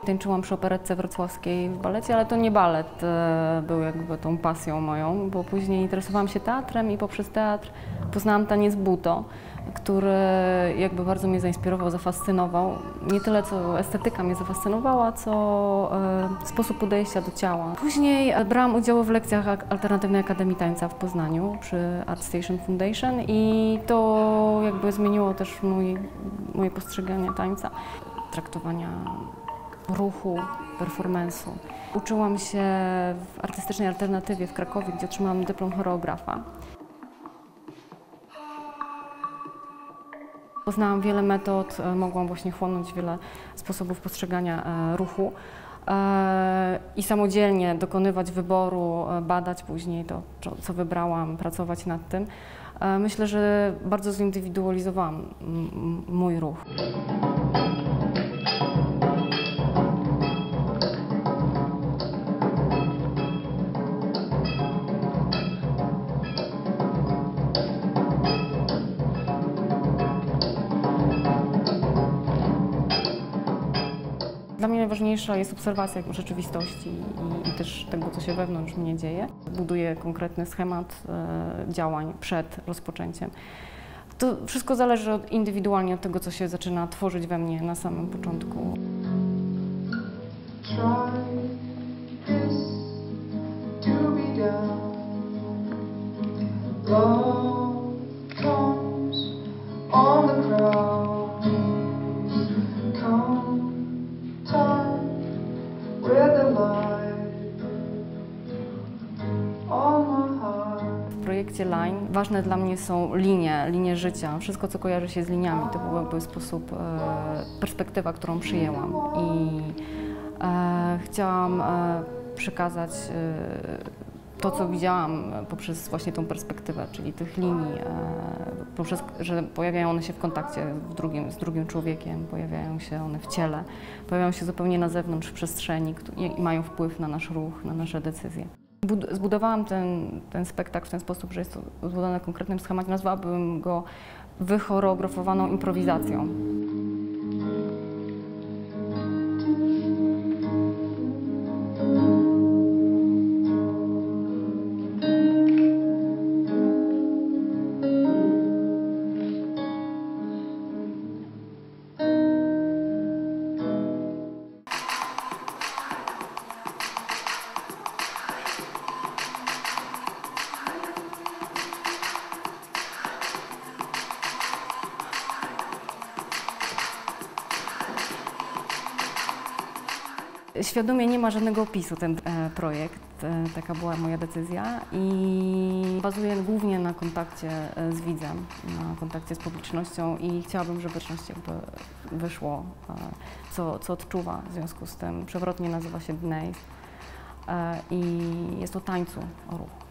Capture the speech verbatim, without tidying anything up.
Tańczyłam przy Operetce Wrocławskiej w balecie, ale to nie balet e, był jakby tą pasją moją, bo później interesowałam się teatrem i poprzez teatr poznałam taniec buto, który jakby bardzo mnie zainspirował, zafascynował. Nie tyle co estetyka mnie zafascynowała, co e, sposób podejścia do ciała. Później brałam udział w lekcjach Alternatywnej Akademii Tańca w Poznaniu przy Art Station Foundation i to jakby zmieniło też mój, moje postrzeganie tańca, traktowania ruchu, performance'u. Uczyłam się w artystycznej alternatywie w Krakowie, gdzie otrzymałam dyplom choreografa. Poznałam wiele metod, mogłam właśnie chłonąć wiele sposobów postrzegania ruchu i samodzielnie dokonywać wyboru, badać później to, co wybrałam, pracować nad tym. Myślę, że bardzo zindywidualizowałam mój ruch. Dla mnie najważniejsza jest obserwacja rzeczywistości i, i też tego, co się wewnątrz mnie dzieje. Buduję konkretny schemat e, działań przed rozpoczęciem. To wszystko zależy od, indywidualnie od tego, co się zaczyna tworzyć we mnie na samym początku. W projekcie Line ważne dla mnie są linie, linie życia, wszystko co kojarzy się z liniami. To był jakby sposób, e, perspektywa, którą przyjęłam i e, chciałam e, przekazać e, to, co widziałam poprzez właśnie tą perspektywę, czyli tych linii, e, poprzez, że pojawiają one się w kontakcie w drugim, z drugim człowiekiem, pojawiają się one w ciele, pojawiają się zupełnie na zewnątrz w przestrzeni i mają wpływ na nasz ruch, na nasze decyzje. Zbudowałam ten, ten spektakl w ten sposób, że jest to zbudowane w konkretnym schemacie. Nazwałabym go wychoreografowaną improwizacją. Świadomie nie ma żadnego opisu ten e, projekt, e, taka była moja decyzja i bazuje głównie na kontakcie z widzem, na kontakcie z publicznością i chciałabym, żeby publiczność jakby wyszło, e, co, co odczuwa w związku z tym. Przewrotnie nazywa się Dnejs e, i jest o tańcu, o ruchu.